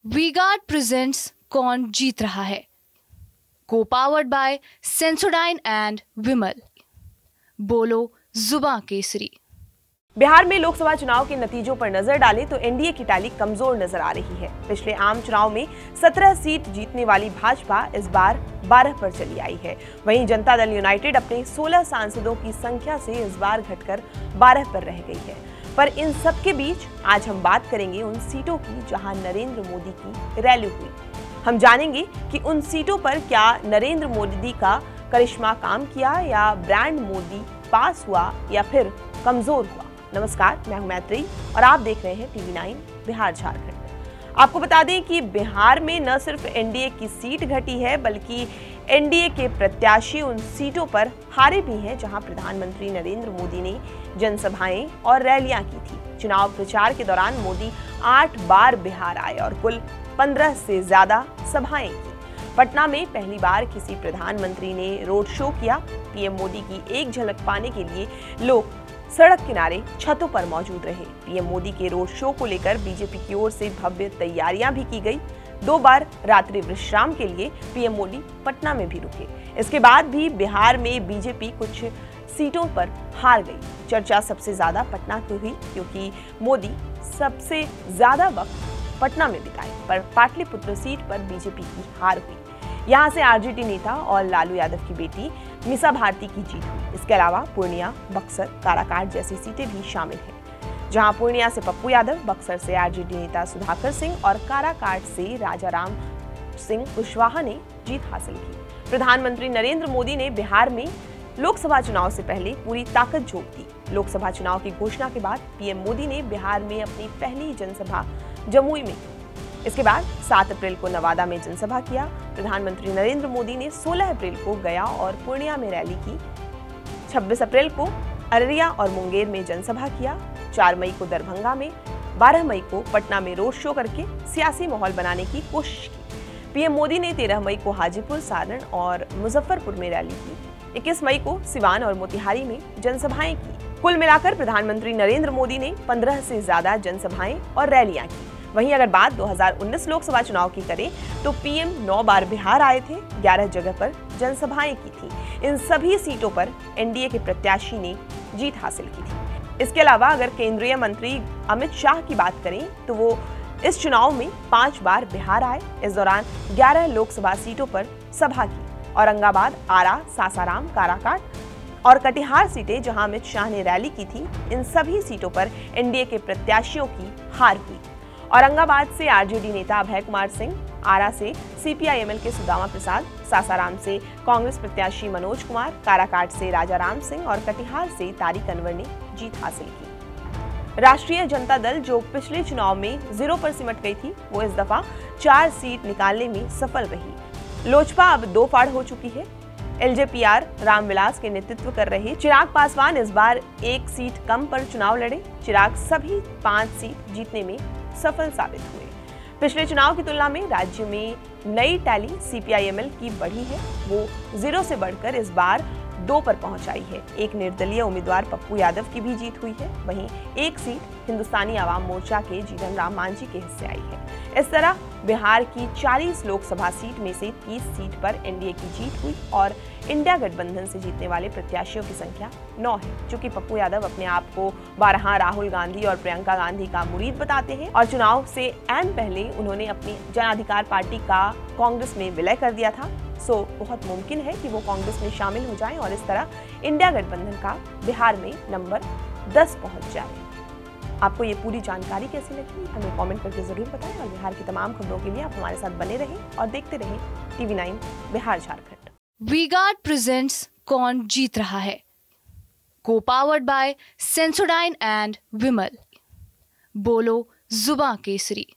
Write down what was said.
V-Guard presents कौन जीत रहा है, को powered by Sensodyne and Vimal. बोलो जुबां केसरी। बिहार में लोकसभा चुनाव के नतीजों पर नजर डालें तो एनडीए की टैली कमजोर नजर आ रही है। पिछले आम चुनाव में 17 सीट जीतने वाली भाजपा इस बार 12 पर चली आई है। वहीं जनता दल यूनाइटेड अपने 16 सांसदों की संख्या से इस बार घटकर 12 पर रह गई है। पर इन सब के बीच आज हम बात करेंगे उन सीटों की जहां नरेंद्र मोदी की रैली हुई। हम जानेंगे कि उन सीटों पर क्या नरेंद्र मोदी का करिश्मा काम किया या ब्रांड मोदी पास हुआ या फिर कमजोर हुआ। नमस्कार, मैं हूं मैत्री और आप देख रहे हैं टीवी 9 बिहार झारखंड। आपको बता दें कि बिहार में न सिर्फ एनडीए की सीट घटी है बल्कि एनडीए के प्रत्याशी उन सीटों पर हारे भी हैं जहां प्रधानमंत्री नरेंद्र मोदी ने जनसभाएं और रैलियां की थी। चुनाव प्रचार के दौरान मोदी 8 बार बिहार आए और कुल 15 से ज्यादा सभाएं की। पटना में पहली बार किसी प्रधानमंत्री ने रोड शो किया। पीएम मोदी की एक झलक पाने के लिए लोग सड़क किनारे छतों पर मौजूद रहे। पीएम मोदी के रोड शो को लेकर बीजेपी की ओर से भव्य तैयारियां भी की गई। 2 बार रात्रि विश्राम के लिए पीएम मोदी पटना में भी रुके। इसके बाद भी बिहार में बीजेपी कुछ सीटों पर हार गई। चर्चा सबसे ज्यादा पटना की हुई क्योंकि मोदी सबसे ज्यादा वक्त पटना में बिताए, पर पाटलिपुत्र सीट पर बीजेपी की हार हुई। यहाँ से आरजेडी नेता और लालू यादव की बेटी मीसा भारती की जीत हुई। इसके अलावा पूर्णिया, बक्सर, काराकाट जैसी सीटें भी शामिल हैं, जहां पूर्णिया से पप्पू यादव, बक्सर से आरजेडी नेता सुधाकर सिंह और काराकाट से राजाराम सिंह कुशवाहा ने जीत हासिल की। प्रधानमंत्री नरेंद्र मोदी ने बिहार में लोकसभा चुनाव से पहले पूरी ताकत झोंक दी। लोकसभा चुनाव की घोषणा के बाद पीएम मोदी ने बिहार में अपनी पहली जनसभा जमुई में, इसके बाद 7 अप्रैल को नवादा में जनसभा किया। प्रधानमंत्री नरेंद्र मोदी ने 16 अप्रैल को गया और पूर्णिया में रैली की। 26 अप्रैल को अररिया और मुंगेर में जनसभा किया। 4 मई को दरभंगा में, 12 मई को पटना में रोड शो करके सियासी माहौल बनाने की कोशिश की। पीएम मोदी ने 13 मई को हाजीपुर, सारण और मुजफ्फरपुर में रैली की। 21 मई को सिवान और मोतिहारी में जनसभाएं की। कुल मिलाकर प्रधानमंत्री नरेंद्र मोदी ने 15 से ज्यादा जनसभाएं और रैलियां की। वहीं अगर बात 2019 लोकसभा चुनाव की करें तो पीएम 9 बार बिहार आए थे, 11 जगह पर जनसभाएं की थी। इन सभी सीटों पर एनडीए के प्रत्याशी ने जीत हासिल की थी। इसके अलावा अगर केंद्रीय मंत्री अमित शाह की बात करें तो वो इस चुनाव में 5 बार बिहार आए। इस दौरान 11 लोकसभा सीटों पर सभा की। औरंगाबाद, आरा, सासाराम, काराकाट और कटिहार सीटें जहां अमित शाह ने रैली की थी, इन सभी सीटों पर एनडीए के प्रत्याशियों की हार हुई। औरंगाबाद से आरजेडी नेता अभय कुमार सिंह, आरा से सीपीआईएमएल के सुदामा प्रसाद, सासाराम से कांग्रेस प्रत्याशी मनोज कुमार, काराकाट से राजाराम सिंह और कटिहार से तारिक अनवर ने जीत हासिल की। राष्ट्रीय जनता दल जो पिछले चुनाव में 0 पर सिमट गई थी, वो इस दफा 4 सीट निकालने में सफल रही। लोजपा अब 2 फाड़ हो चुकी है। एलजेपीआर रामविलास के नेतृत्व कर रहे चिराग पासवान इस बार 1 सीट कम पर चुनाव लड़े। चिराग सभी 5 सीट जीतने में सफल साबित हुए। पिछले चुनाव की तुलना में राज्य में नई टैली सीपीआईएमएल की बढ़ी है। वो 0 से बढ़कर इस बार 2 पर पहुंच आई है। एक निर्दलीय उम्मीदवार पप्पू यादव की भी जीत हुई है। वहीं 1 सीट हिंदुस्तानी आवाम मोर्चा के जीतन राम मांझी के हिस्से आई है। इस तरह बिहार की 40 लोकसभा सीट में से 30 सीट पर एनडीए की जीत हुई और इंडिया गठबंधन से जीतने वाले प्रत्याशियों की संख्या 9 है। चूंकि पप्पू यादव अपने आप को 12 राहुल गांधी और प्रियंका गांधी का मुरीद बताते हैं और चुनाव से ऐन पहले उन्होंने अपनी जन अधिकार पार्टी का कांग्रेस में विलय कर दिया था, सो बहुत मुमकिन है कि वो कांग्रेस में शामिल हो जाएं और इस तरह इंडिया गठबंधन का बिहार में नंबर 10 पहुंच जाए। आपको ये पूरी जानकारी कैसी लगी हमें कमेंट करके जरूर बताएं और बिहार की तमाम खबरों के लिए आप हमारे साथ बने रहें और देखते रहें TV 9 Bihar Jharkhand. V Guard presents कौन जीत रहा है, को powered by Sensodyne and Vimal. बोलो जुबां केसरी।